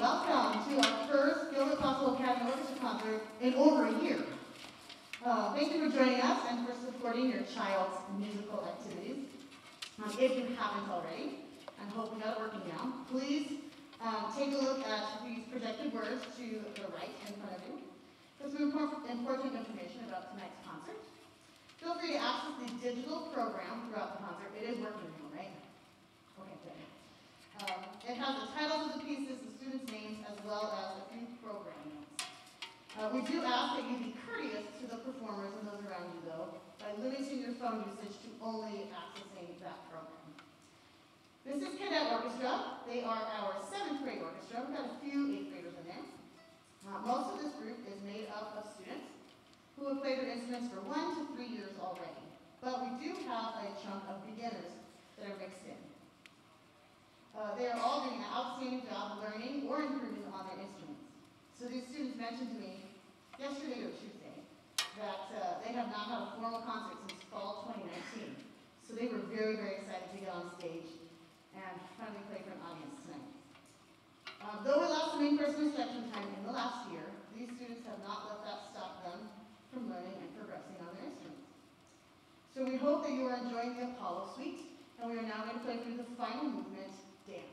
welcome to our first Gilbert Gospel Academy Orchestra concert in over a year. Thank you for joining us and for supporting your child's musical activities. If you haven't already, and hope we got it working now, please take a look at these projected words to the right in front of you for some important information about tonight's concert. Feel free to access the digital program throughout the concert. It is working now, right? Okay, good. It has the titles of the pieces, the students' names, as well as a few program notes. We do ask that you be courteous to the performers and those around you, though, by limiting your phone usage to only accessing that program. This is Cadet Orchestra. They are our 7th grade orchestra. We've got a few 8th graders in there. Most of this group is made up of students who have played their instruments for 1 to 3 years already. But we do have a chunk of beginners that are mixed in. They are all doing an outstanding job learning or improving on their instruments. So these students mentioned to me yesterday or Tuesday that they have not had a formal concert since fall 2019. So they were very, very excited to get on stage and finally play for an audience tonight. Though we lost some in-person instruction time in the last year, these students have not let that stop them from learning and progressing on their instruments. So we hope that you are enjoying the Apollo Suite, and we are now going to play through the final movement, Dance.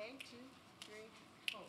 1, 2, 3, 4.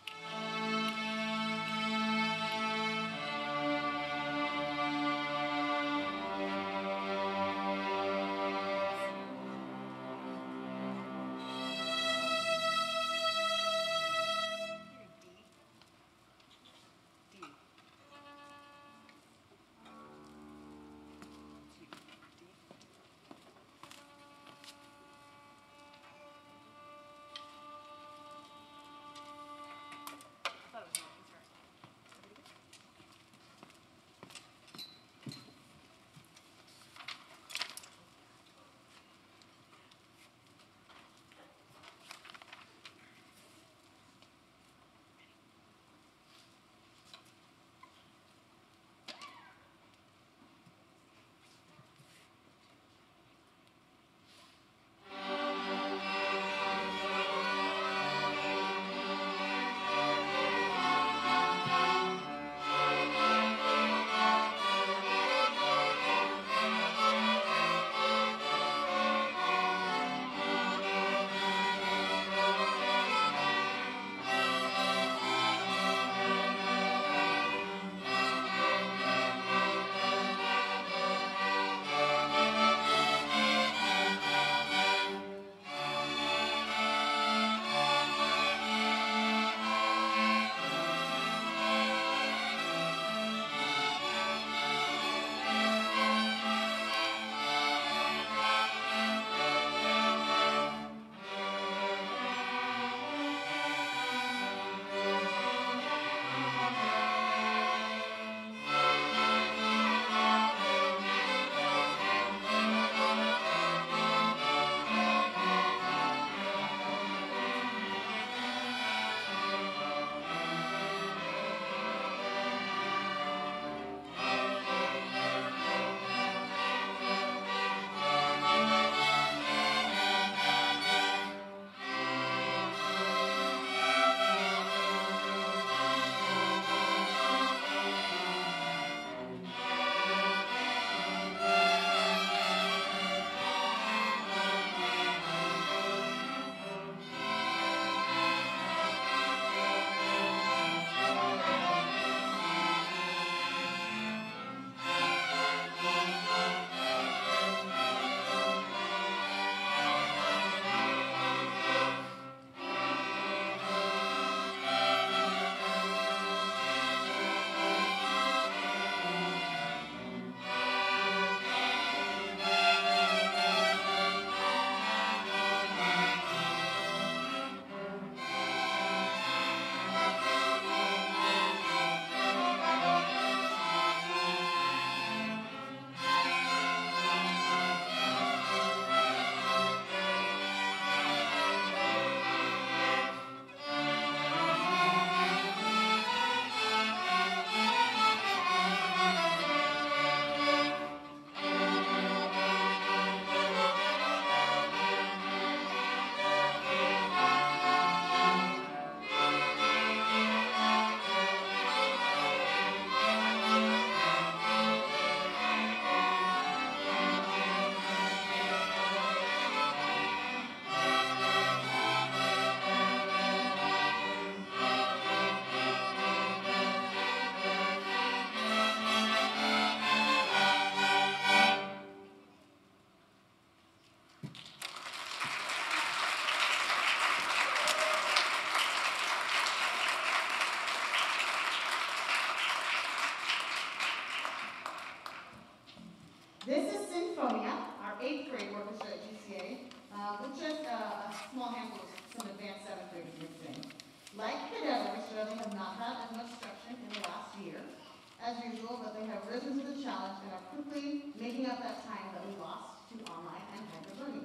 This is Sinfonia, our 8th grade orchestra at GCA, with just a small handful of some advanced 7th graders here today. Like Cadet Orchestra, they have not had as much instruction in the last year as usual, but they have risen to the challenge and are quickly making up that time that we lost to online and hybrid learning.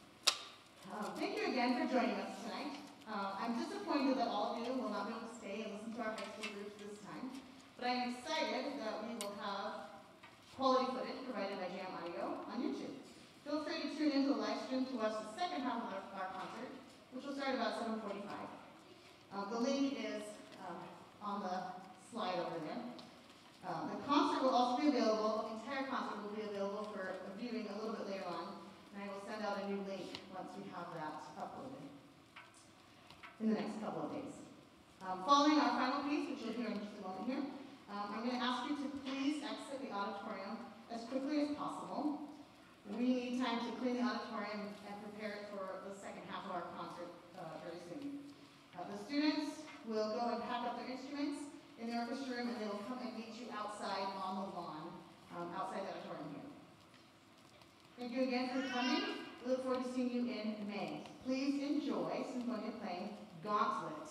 Thank you again for joining us tonight. I'm disappointed that all of you will not be able to stay and listen to our high school groups this time, but I'm excited that we will have quality footage provided by Jam Audio on YouTube. Feel free to tune into the live stream to watch the second half of our concert, which will start about 7:45. The link is on the slide over there. The concert will also be available, the entire concert will be available for viewing a little bit later on, and I will send out a new link once we have that uploaded. in the next couple of days. Following our final piece, which you'll hear in just a moment here, I'm going to ask you to please exit the auditorium as quickly as possible. We need time to clean the auditorium and prepare it for the second half of our concert very soon. The students will go and pack up their instruments in the orchestra room, and they will come and meet you outside on the lawn, outside the auditorium here. Thank you again for coming. We look forward to seeing you in May. Please enjoy Sinfonia playing Gauntlet.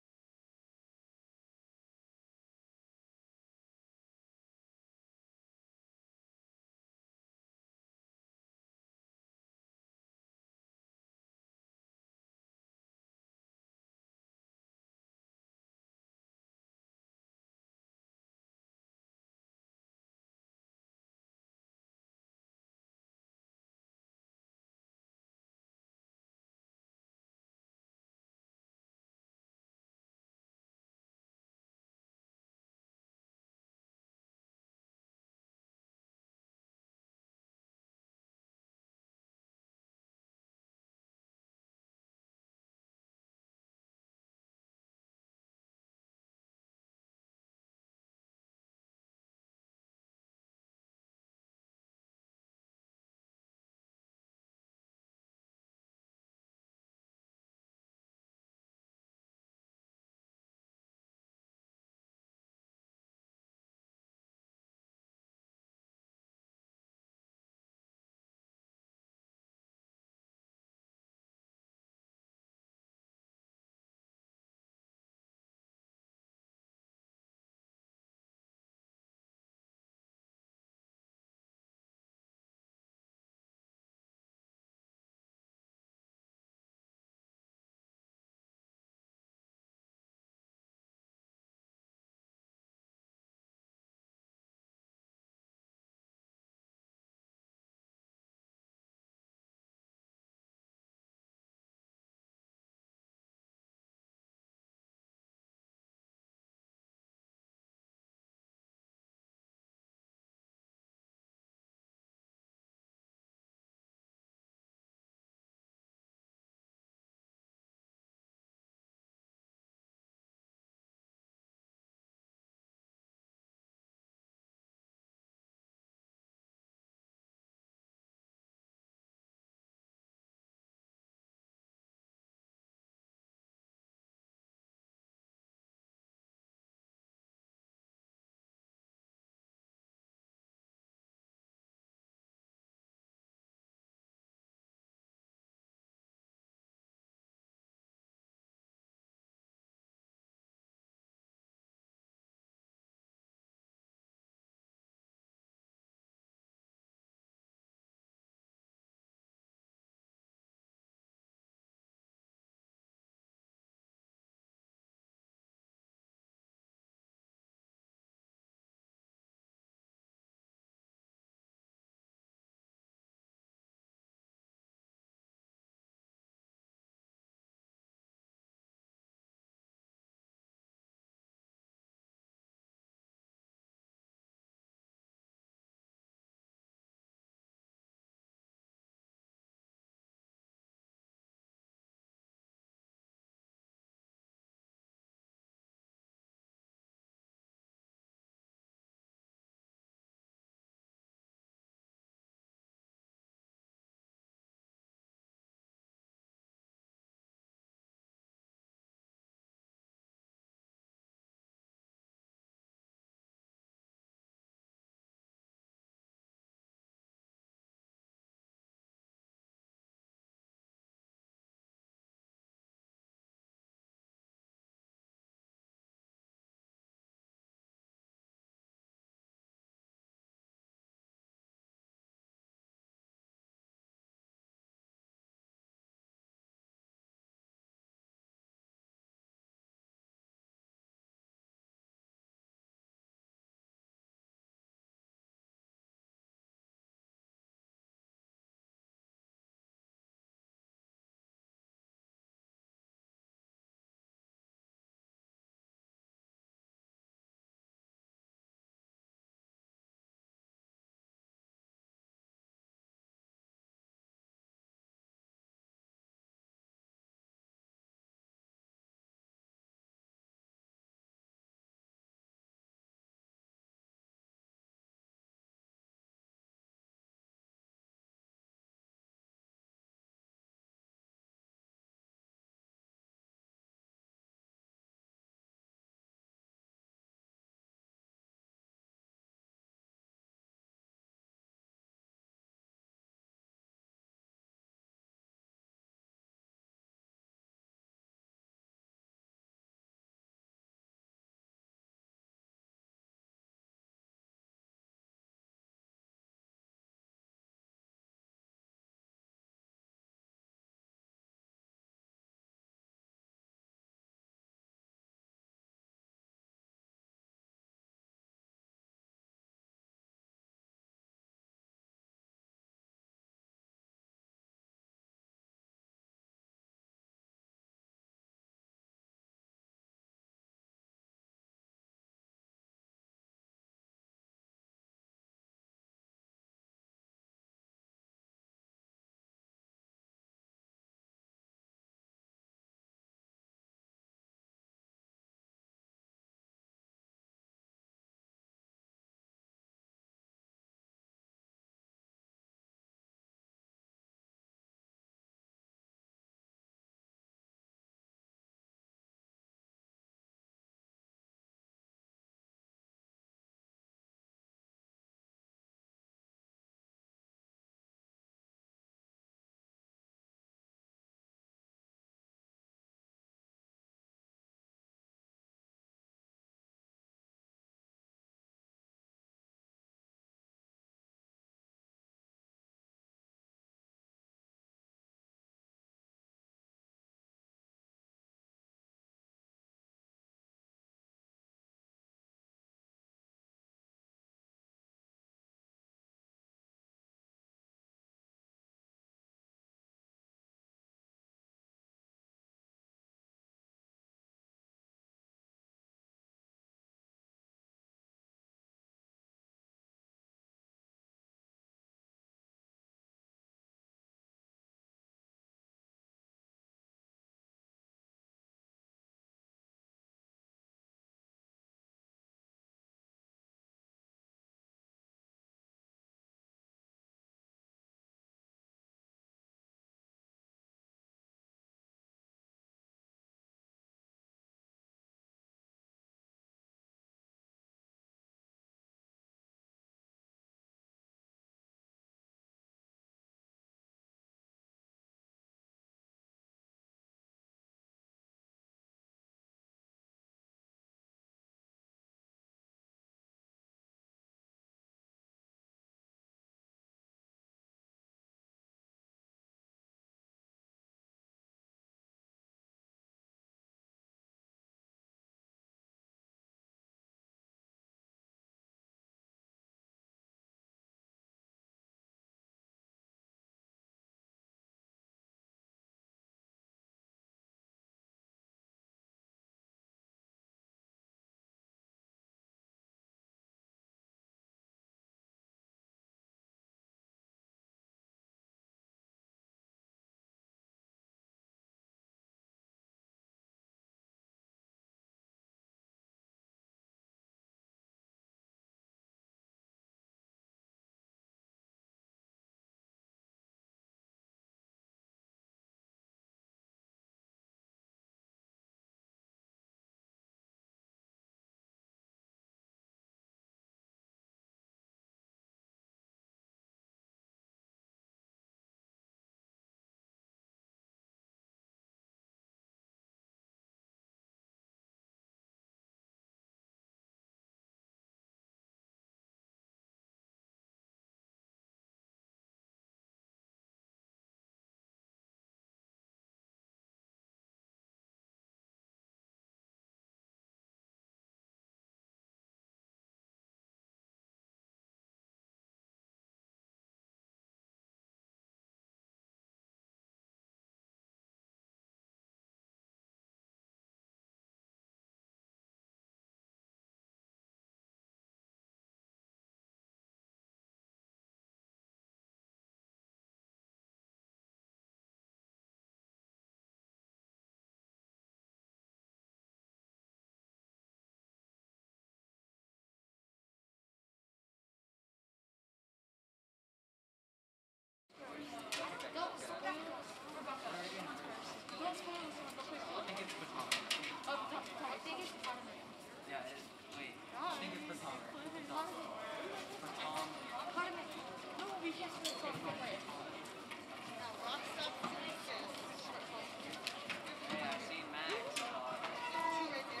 think it's for Tom. For Tom. No, we can't do it. Now, rock stuff to make this. Hey, I've seen Max. Two right there.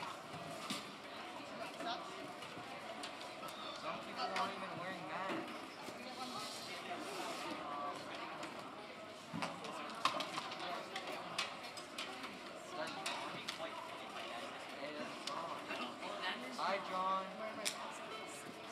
Rock stuff. Some people aren't even wearing masks. We get one more. Hey, that's John. Hi, John.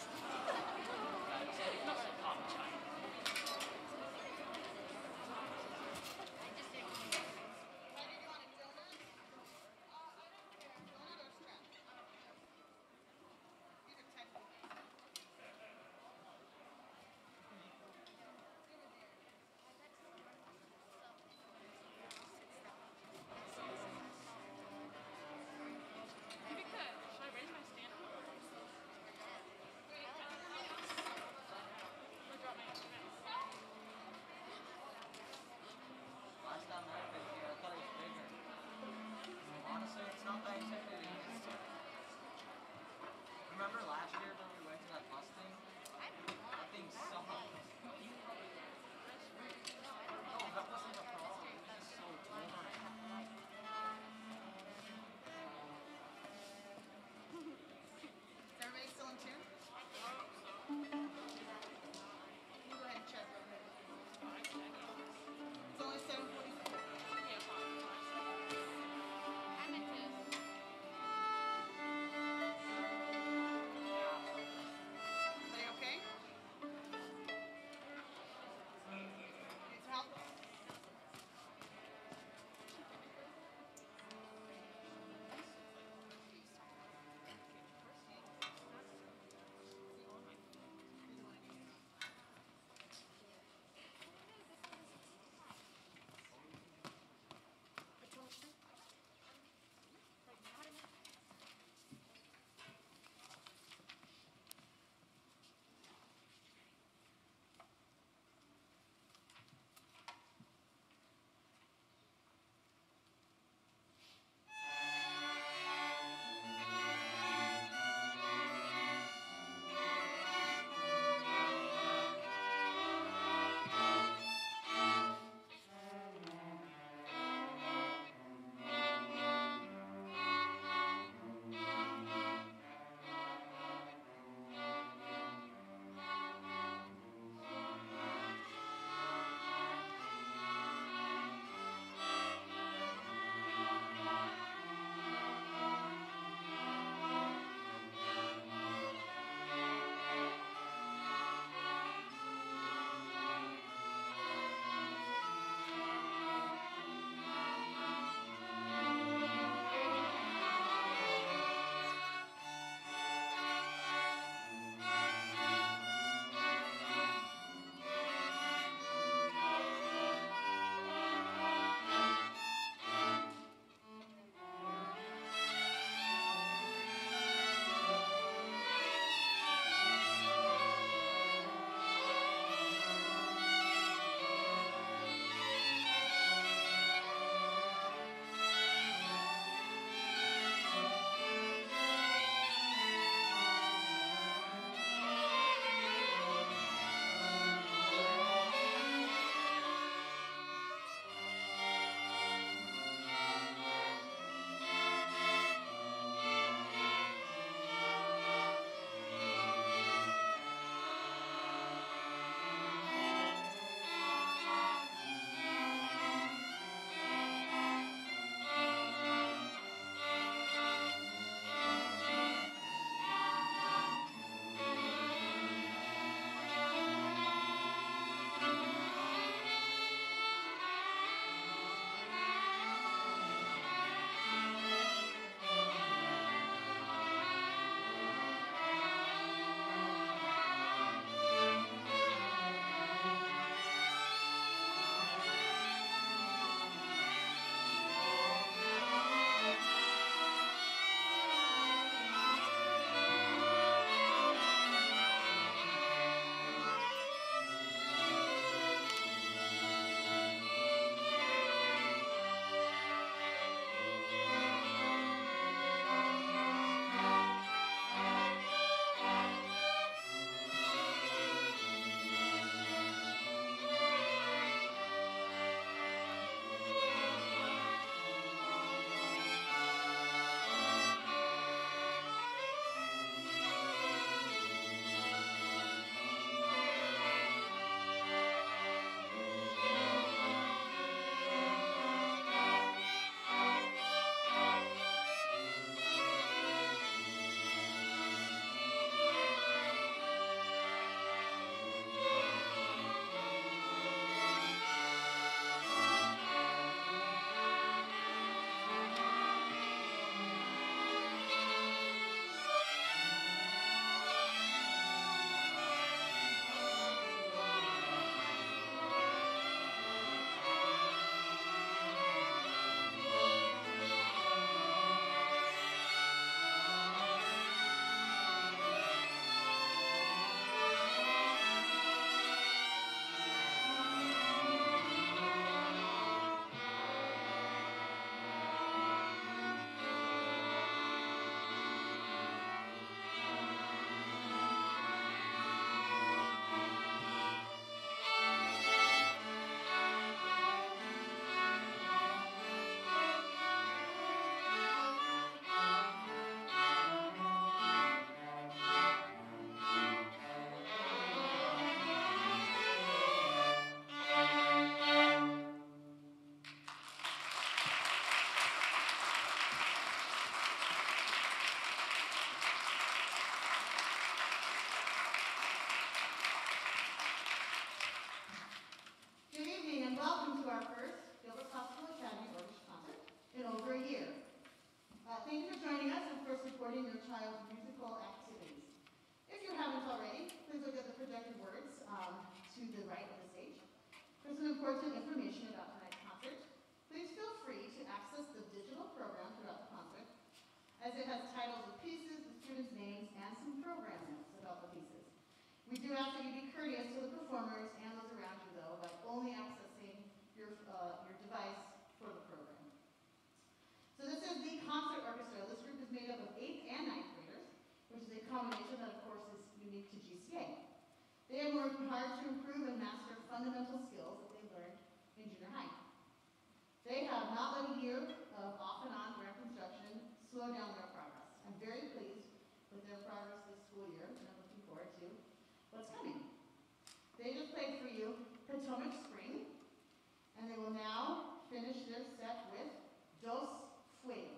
We do ask that you be courteous to the performers and those around you, though, by only accessing your device for the program. So this is the concert orchestra. This group is made up of 8th and 9th graders, which is a combination that, of course, is unique to GCA. They have worked hard to improve and master fundamental skills that they learned in junior high. They have not let a year of off and on grant construction slow down their progress. I'm very pleased with their progress this school year, and I'm looking forward to what's coming. They just played for you Potomac Spring, and they will now finish their set with Dos Fuegos.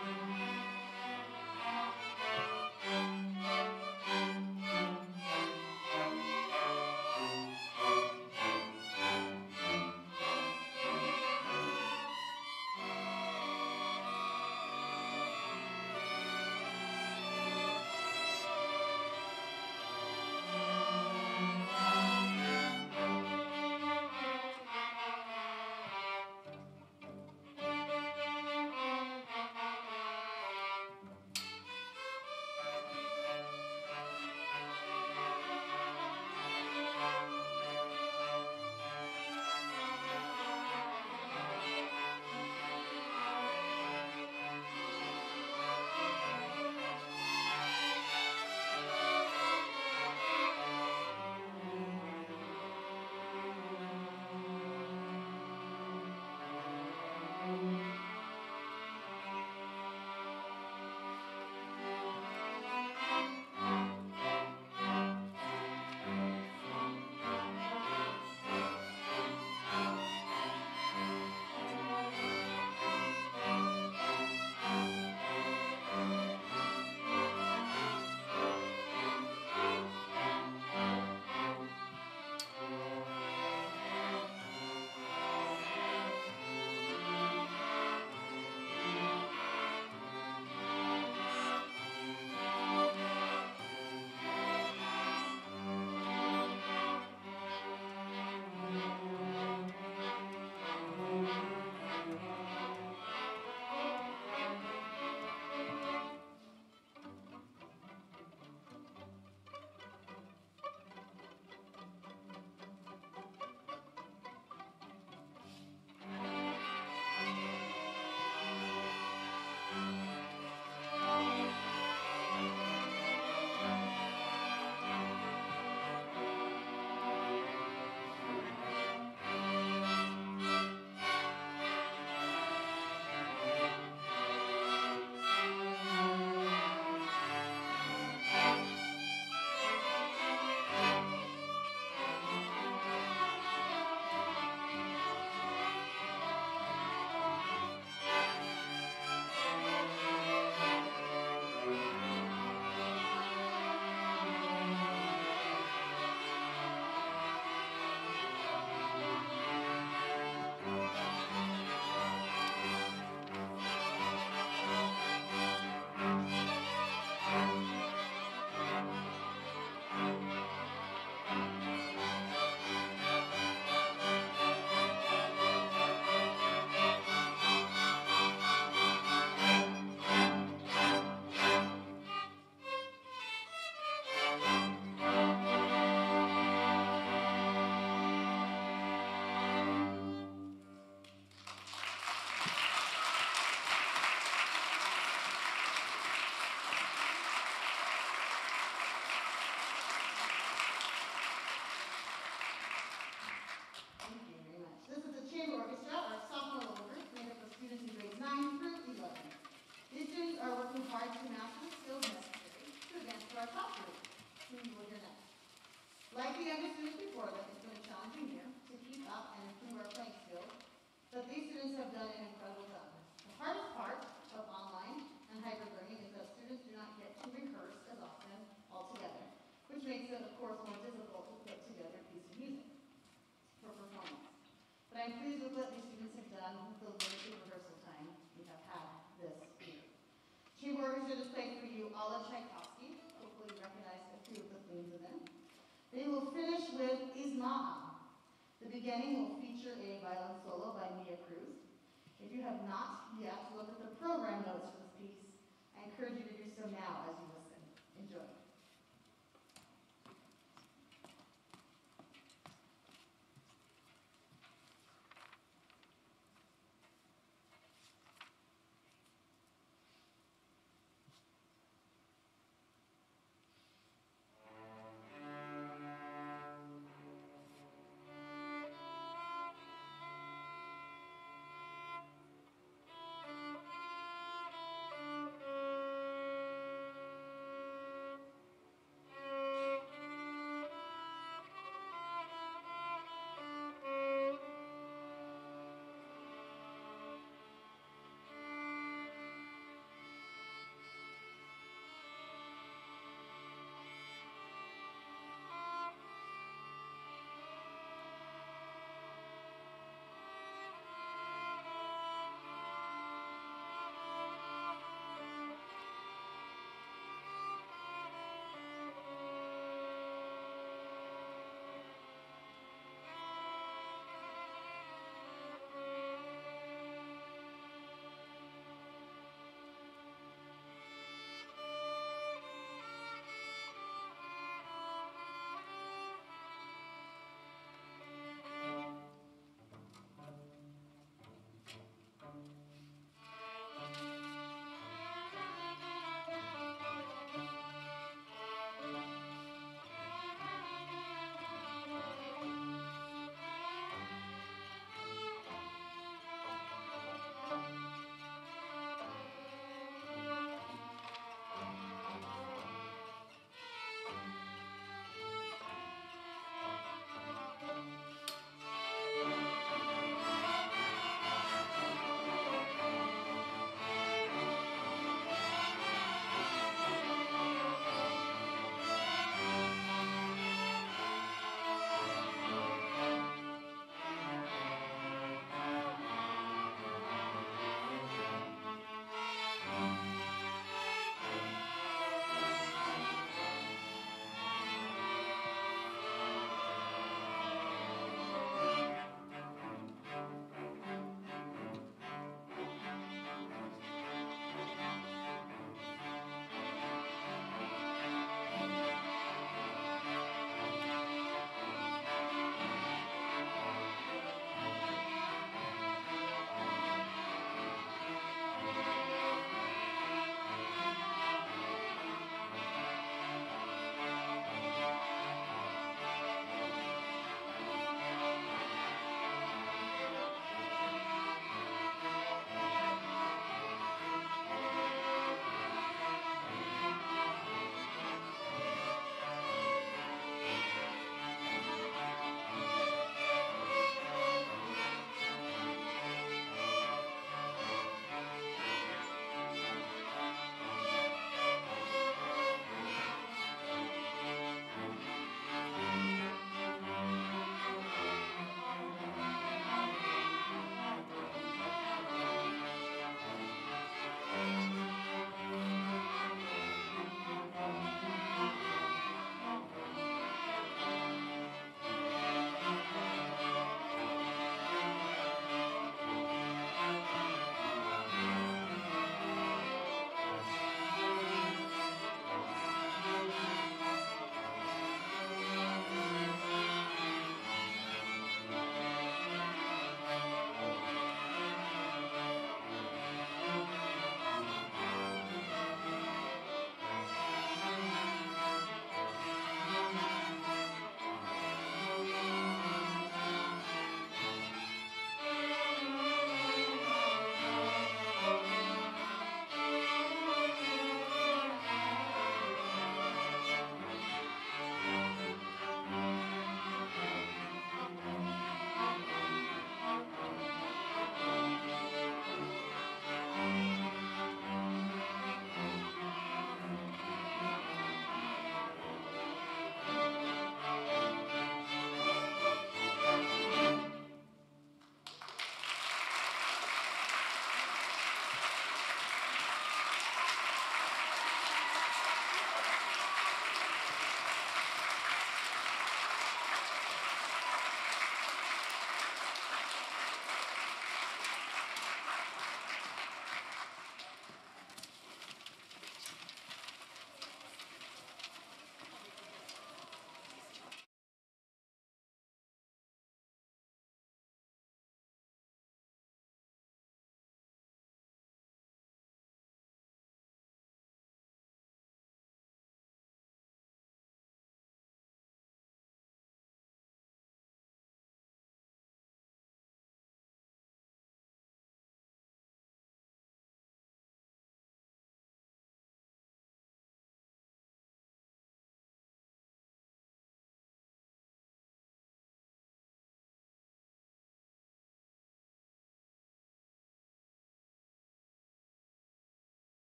Like the other students before them, it's been a challenging year to keep up and improve our playing skills, but these students have done an incredible job. The hardest part of online and hybrid learning is that students do not get to rehearse as often altogether, which makes it, of course, more difficult to put together a piece of music for performance. But I'm pleased with what these students have done with the limited rehearsal time we have had this year. Chamber Orchestra just played for you all of Tchaikovsky. Hopefully you recognize a few of the themes of them. They will finish with Isma'a. The beginning will feature a violin solo by Mia Cruz. If you have not yet looked at the program notes for this piece, I encourage you to do so now as you listen. Enjoy.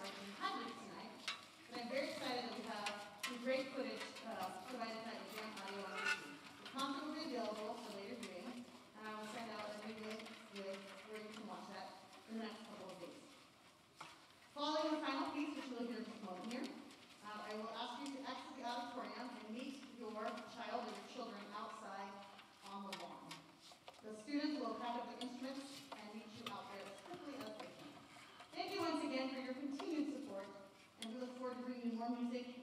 our inhabitants tonight. And I'm very excited that we have some great footage provided by the Joint Audio on YouTube. The concert will be available for later viewing, and I will send out a new link with where you can watch that in the next couple of days. Following the final piece, which we'll hear in just a moment here, I will ask you to exit the auditorium and meet your child or your children outside on the lawn. The students will pack up their instruments and meet you out there as quickly as they can. Thank you once again for your continued support, and we look forward to bringing you more music